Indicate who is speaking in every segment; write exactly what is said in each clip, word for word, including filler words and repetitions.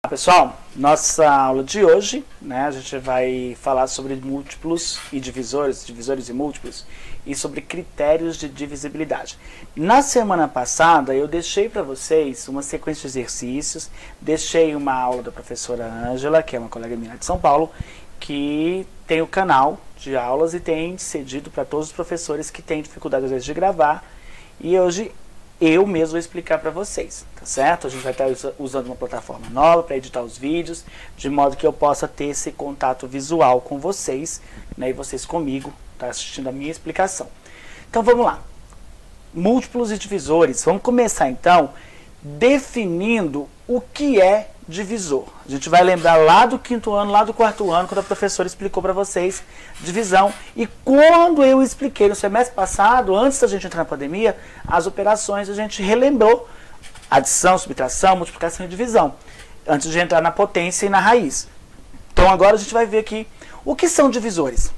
Speaker 1: Pessoal, nossa aula de hoje, né, a gente vai falar sobre múltiplos e divisores, divisores e múltiplos, e sobre critérios de divisibilidade. Na semana passada eu deixei para vocês uma sequência de exercícios, deixei uma aula da professora Ângela, que é uma colega minha de São Paulo, que tem o canal de aulas e tem cedido para todos os professores que têm dificuldade às vezes de gravar, e hoje eu mesmo vou explicar para vocês, tá certo? A gente vai estar usando uma plataforma nova para editar os vídeos, de modo que eu possa ter esse contato visual com vocês, né, e vocês comigo, tá assistindo a minha explicação. Então vamos lá. Múltiplos e divisores. Vamos começar então definindo o que é divisor. A gente vai lembrar lá do quinto ano, lá do quarto ano, quando a professora explicou para vocês divisão. E quando eu expliquei no semestre passado, antes da gente entrar na pandemia, as operações, a gente relembrou adição, subtração, multiplicação e divisão, antes de entrar na potência e na raiz. Então agora a gente vai ver aqui o que são divisores.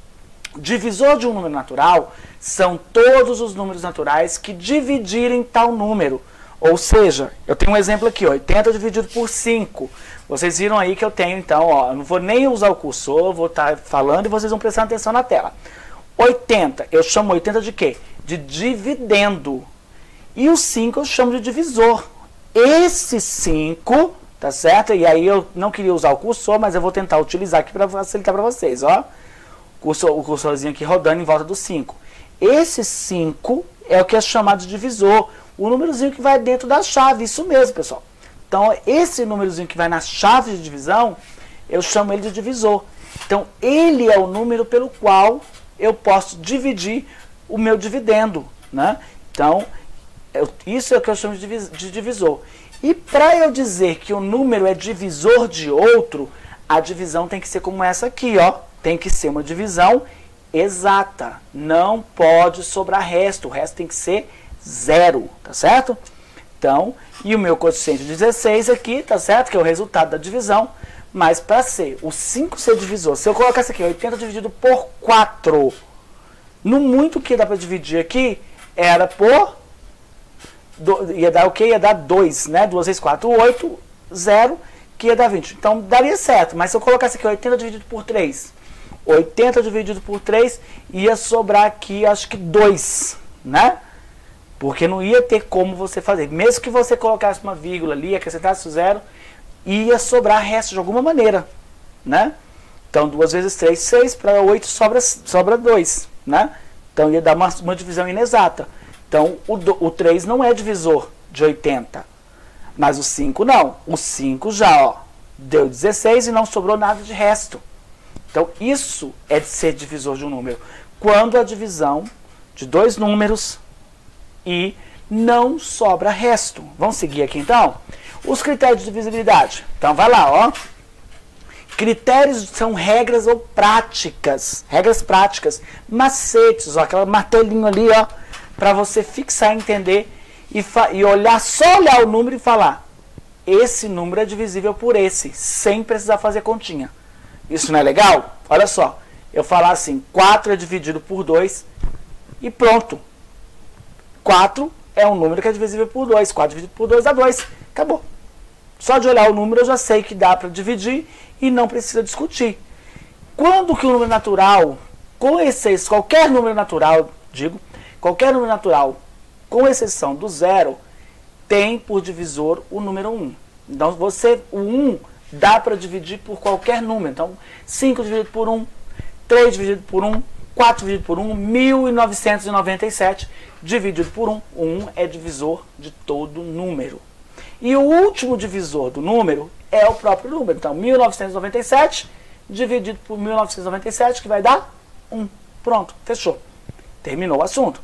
Speaker 1: Divisor de um número natural são todos os números naturais que dividirem tal número. Ou seja, eu tenho um exemplo aqui, oitenta dividido por cinco. Vocês viram aí que eu tenho, então, ó, eu não vou nem usar o cursor, vou estar falando e vocês vão prestar atenção na tela. oitenta, eu chamo oitenta de quê? De dividendo. E o cinco eu chamo de divisor. Esse cinco, tá certo? E aí eu não queria usar o cursor, mas eu vou tentar utilizar aqui para facilitar para vocês, ó. O, cursor, o cursorzinho aqui rodando em volta do cinco. Esse cinco é o que é chamado de divisor. O númerozinho que vai dentro da chave, isso mesmo, pessoal. Então, esse númerozinho que vai na chave de divisão, eu chamo ele de divisor. Então, ele é o número pelo qual eu posso dividir o meu dividendo, né? Então, eu, isso é o que eu chamo de, de divisor. E para eu dizer que o número é divisor de outro, a divisão tem que ser como essa aqui, ó. Tem que ser uma divisão exata. Não pode sobrar resto. O resto tem que ser zero, tá certo? Então, e o meu coeficiente dezesseis aqui, tá certo? Que é o resultado da divisão. Mas para ser, o cinco ser divisor, se eu colocar isso aqui, oitenta dividido por quatro, no muito que dá para dividir aqui, era por, do, ia dar o que? Ia dar dois, né? duas vezes quatro, oito, zero, que ia dar vinte. Então, daria certo, mas se eu colocasse aqui oitenta dividido por três, oitenta dividido por três, ia sobrar aqui, acho que dois, né? Porque não ia ter como você fazer. Mesmo que você colocasse uma vírgula ali, acrescentasse o zero, ia sobrar resto de alguma maneira, né? Então, duas vezes três, seis, para oito sobra, sobra dois, né? Então, ia dar uma, uma divisão inexata. Então, o, o três não é divisor de oitenta, mas o cinco não. O cinco já, ó, deu dezesseis e não sobrou nada de resto. Então, isso é de ser divisor de um número. Quando a divisão de dois números e não sobra resto. Vamos seguir aqui então? Os critérios de divisibilidade. Então vai lá, ó. Critérios são regras ou práticas. Regras práticas. Macetes, ó. Aquela martelinho ali, ó. Para você fixar, entender e, e olhar, só olhar o número e falar: esse número é divisível por esse, sem precisar fazer continha. Isso não é legal? Olha só. Eu falar assim, quatro é dividido por dois e pronto. quatro é um número que é divisível por dois. quatro dividido por dois dá dois. Acabou. Só de olhar o número eu já sei que dá para dividir e não precisa discutir. Quando que o número natural, com exceção, qualquer número natural, digo, qualquer número natural, com exceção do zero, tem por divisor o número um. Então, você, o um dá para dividir por qualquer número. Então, cinco dividido por um, três dividido por um, quatro dividido por um, mil novecentos e noventa e sete dividido por um. O um é divisor de todo número. E o último divisor do número é o próprio número. Então, mil novecentos e noventa e sete dividido por mil novecentos e noventa e sete, que vai dar um. Pronto, fechou. Terminou o assunto.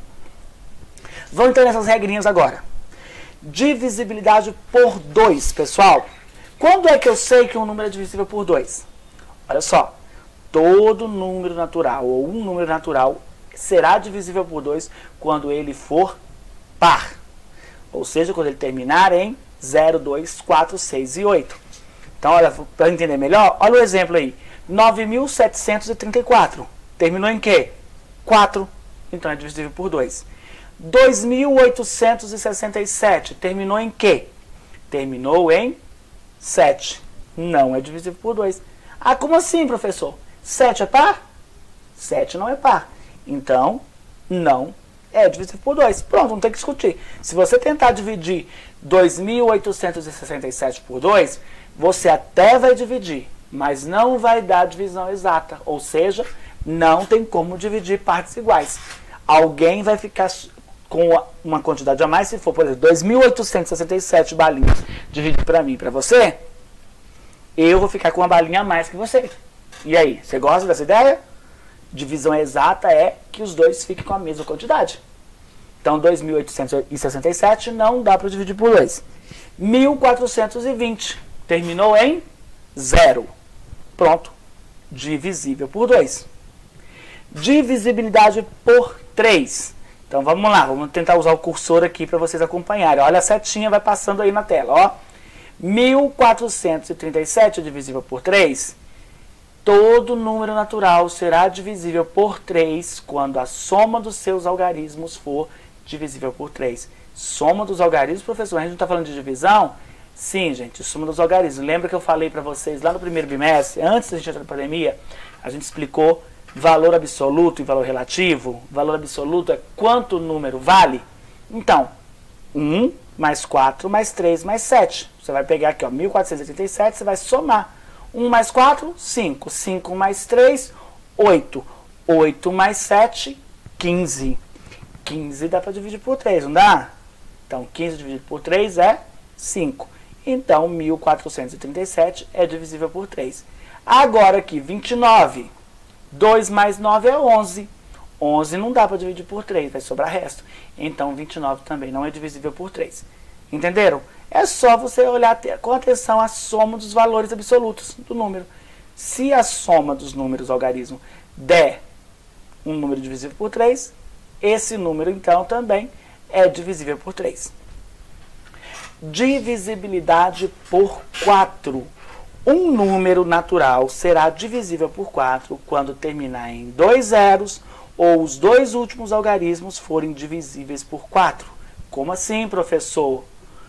Speaker 1: Vamos então nessas regrinhas agora. Divisibilidade por dois, pessoal. Quando é que eu sei que um número é divisível por dois? Olha só. Todo número natural, ou um número natural, será divisível por dois quando ele for par. Ou seja, quando ele terminar em zero, dois, quatro, seis e oito. Então, olha, para entender melhor, olha o exemplo aí. nove mil setecentos e trinta e quatro. Terminou em quê? quatro. Então, é divisível por dois. dois mil oitocentos e sessenta e sete. Terminou em quê? Terminou em sete não é divisível por dois. Ah, como assim, professor? sete é par? sete não é par. Então, não é divisível por dois. Pronto, não tem que discutir. Se você tentar dividir dois mil oitocentos e sessenta e sete por dois, você até vai dividir, mas não vai dar divisão exata. Ou seja, não tem como dividir partes iguais. Alguém vai ficar com uma quantidade a mais, se for, por exemplo, dois mil oitocentos e sessenta e sete balinhas dividido para mim e para você, eu vou ficar com uma balinha a mais que você. E aí, você gosta dessa ideia? Divisão exata é que os dois fiquem com a mesma quantidade. Então, dois mil oitocentos e sessenta e sete não dá para dividir por dois. mil quatrocentos e vinte terminou em zero. Pronto. Divisível por dois. Divisibilidade por três. Então, vamos lá. Vamos tentar usar o cursor aqui para vocês acompanharem. Olha, a setinha vai passando aí na tela. Ó. mil quatrocentos e trinta e sete é divisível por três. Todo número natural será divisível por três quando a soma dos seus algarismos for divisível por três. Soma dos algarismos, professor, a gente não está falando de divisão? Sim, gente, soma dos algarismos. Lembra que eu falei para vocês lá no primeiro bimestre, antes da gente entrar na pandemia, a gente explicou valor absoluto e valor relativo? Valor absoluto é quanto o número vale? Então, um mais quatro mais três mais sete. Você vai pegar aqui, ó, mil quatrocentos e trinta e sete, você vai somar. um mais quatro, cinco. cinco mais três, oito. oito mais sete, quinze. quinze dá para dividir por três, não dá? Então, quinze dividido por três é cinco. Então, mil quatrocentos e trinta e sete é divisível por três. Agora aqui, vinte e nove. dois mais nove é onze. onze não dá para dividir por três, vai sobrar resto. Então, vinte e nove também não é divisível por três. Entenderam? É só você olhar com atenção a soma dos valores absolutos do número. Se a soma dos números algarismo der um número divisível por três, esse número, então, também é divisível por três. Divisibilidade por quatro. Um número natural será divisível por quatro quando terminar em dois zeros ou os dois últimos algarismos forem divisíveis por quatro. Como assim, professor?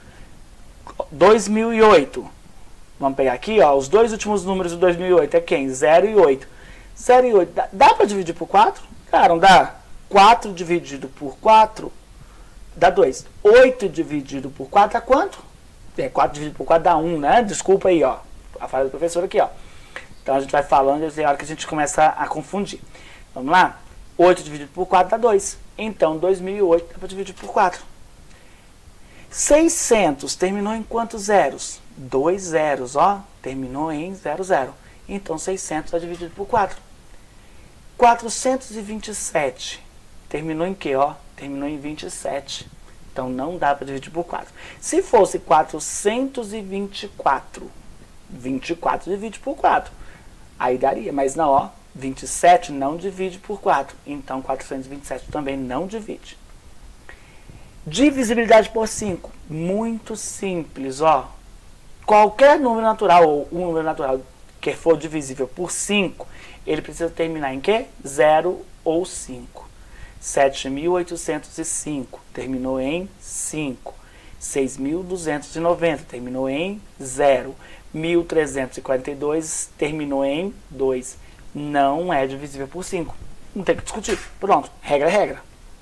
Speaker 1: dois mil e oito. Vamos pegar aqui, ó, os dois últimos números do dois mil e oito é quem? zero e oito. zero e oito, dá, dá para dividir por quatro? Cara, não dá? quatro dividido por quatro dá dois. oito dividido por quatro dá quanto? É, quatro dividido por quatro dá um, né? Desculpa aí, ó. A falha do professor aqui, ó. Então a gente vai falando e tem hora que a gente começa a confundir. Vamos lá? oito dividido por quatro dá dois. Então, dois mil e oito dá para dividir por quatro. seiscentos terminou em quantos zeros? Dois zeros, ó. Terminou em zero, zero. Então, seiscentos é dividido por quatro. quatrocentos e vinte e sete terminou em quê, ó? Terminou em vinte e sete. Então, não dá para dividir por quatro. Se fosse quatrocentos e vinte e quatro, vinte e quatro divide por quatro. Aí daria, mas não, ó. vinte e sete não divide por quatro. Então, quatrocentos e vinte e sete também não divide. Divisibilidade por cinco. Muito simples, ó. Qualquer número natural, ou um número natural que for divisível por cinco, ele precisa terminar em quê? zero ou cinco. sete mil oitocentos e cinco terminou em cinco. seis mil duzentos e noventa terminou em zero. mil trezentos e quarenta e dois terminou em dois. Não é divisível por cinco. Não tem que discutir. Pronto. Regra é regra.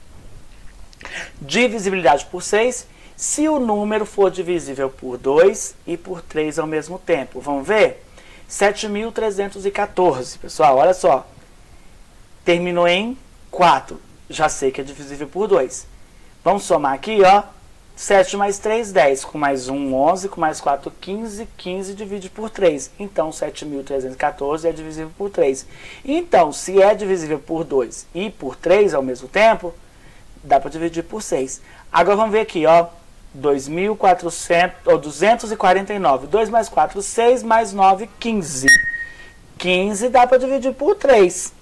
Speaker 1: Divisibilidade por seis. Se o número for divisível por dois e por três ao mesmo tempo. Vamos ver? sete mil trezentos e quatorze. Pessoal, olha só. Terminou em quatro. Já sei que é divisível por dois. Vamos somar aqui, ó. sete mais três, dez. Com mais um, onze. Com mais quatro, quinze. quinze divide por três. Então, sete mil trezentos e quatorze é divisível por três. Então, se é divisível por dois e por três ao mesmo tempo, dá para dividir por seis. Agora, vamos ver aqui, ó. dois mil e quatrocentos, ou duzentos e quarenta e nove. dois mais quatro, seis. Mais nove, quinze. quinze dá para dividir por três.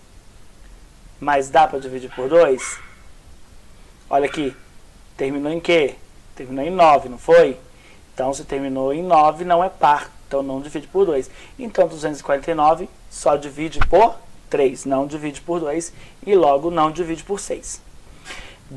Speaker 1: Mas dá para dividir por dois? Olha aqui. Terminou em quê? Terminou em nove, não foi? Então, se terminou em nove, não é par. Então, não divide por dois. Então, duzentos e quarenta e nove só divide por três. Não divide por dois. E logo, não divide por seis.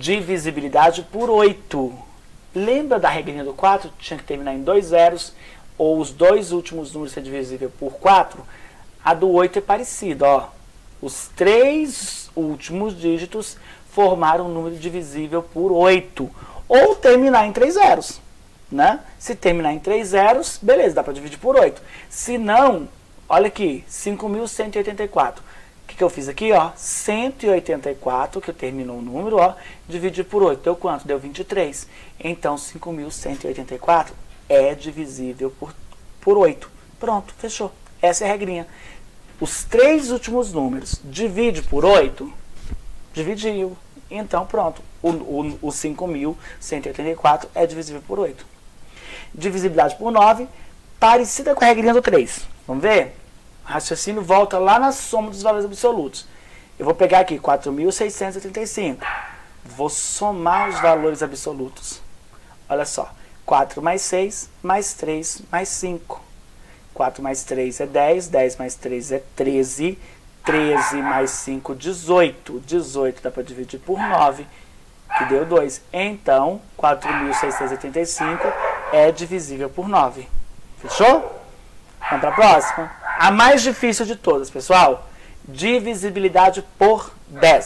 Speaker 1: Divisibilidade por oito. Lembra da regrinha do quatro? Tinha que terminar em dois zeros ou os dois últimos números ser divisível por quatro, a do oito é parecida, ó. Os três últimos dígitos formaram um número divisível por oito, ou terminar em três zeros, né? Se terminar em três zeros, beleza, dá para dividir por oito. Se não, olha aqui, cinco mil cento e oitenta e quatro. O que, que eu fiz aqui, ó? cento e oitenta e quatro, que terminou o número, ó, dividir por oito. Deu quanto? Deu vinte e três. Então, cinco mil cento e oitenta e quatro é divisível por, por oito. Pronto, fechou. Essa é a regrinha. Os três últimos números divide por oito, dividiu. Então, pronto. O, o, o cinco mil cento e oitenta e quatro é divisível por oito. Divisibilidade por nove, parecida com a regrinha do três. Vamos ver? O raciocínio volta lá na soma dos valores absolutos. Eu vou pegar aqui quatro mil seiscentos e trinta e cinco. Vou somar os valores absolutos. Olha só. quatro mais seis, mais três, mais cinco. quatro mais três é dez. dez mais três é treze. treze mais cinco, dezoito. dezoito dá para dividir por nove, que deu dois. Então, quatro mil seiscentos e oitenta e cinco é divisível por nove. Fechou? Vamos para a próxima. A mais difícil de todas, pessoal. Divisibilidade por dez.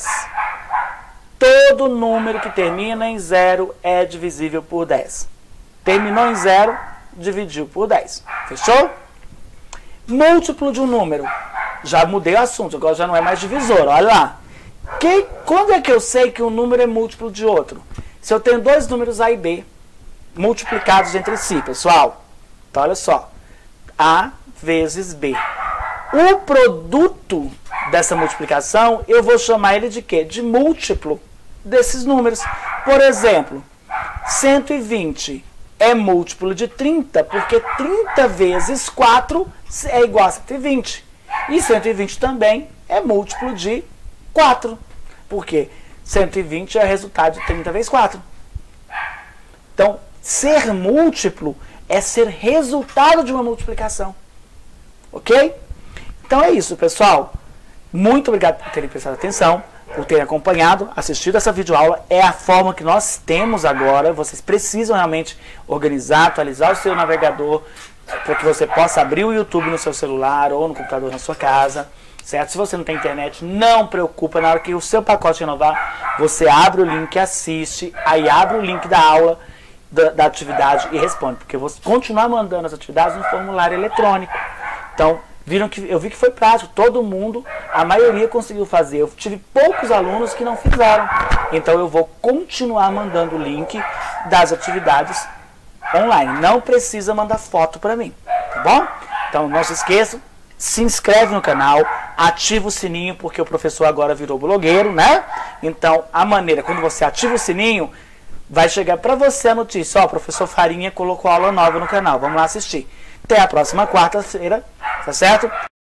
Speaker 1: Todo número que termina em zero é divisível por dez. Terminou em zero, dividiu por dez. Fechou? Múltiplo de um número. Já mudei o assunto, agora já não é mais divisor. Olha lá. Que, quando é que eu sei que um número é múltiplo de outro? Se eu tenho dois números A e B multiplicados entre si, pessoal. Então, olha só. A vezes B. O produto dessa multiplicação, eu vou chamar ele de quê? De múltiplo desses números. Por exemplo, cento e vinte é múltiplo de trinta, porque trinta vezes quatro é igual a cento e vinte. E cento e vinte também é múltiplo de quatro, porque cento e vinte é resultado de trinta vezes quatro. Então, ser múltiplo é ser resultado de uma multiplicação. Ok? Então é isso, pessoal. Muito obrigado por terem prestado atenção, por terem acompanhado, assistido essa videoaula. É a forma que nós temos agora. Vocês precisam realmente organizar, atualizar o seu navegador, para que você possa abrir o YouTube no seu celular ou no computador na sua casa, certo? Se você não tem internet, não preocupa. Na hora que o seu pacote renovar, você abre o link, assiste, aí abre o link da aula, da, da atividade e responde, porque eu vou continuar mandando as atividades no formulário eletrônico. Então, viram que eu vi que foi prático, todo mundo, a maioria conseguiu fazer. Eu tive poucos alunos que não fizeram. Então eu vou continuar mandando o link das atividades online. Não precisa mandar foto para mim, tá bom? Então não se esqueçam, se inscreve no canal, ativa o sininho, porque o professor agora virou blogueiro, né? Então a maneira, quando você ativa o sininho, vai chegar para você a notícia, ó, o professor Farinha colocou aula nova no canal, vamos lá assistir. Até a próxima quarta-feira, tá certo?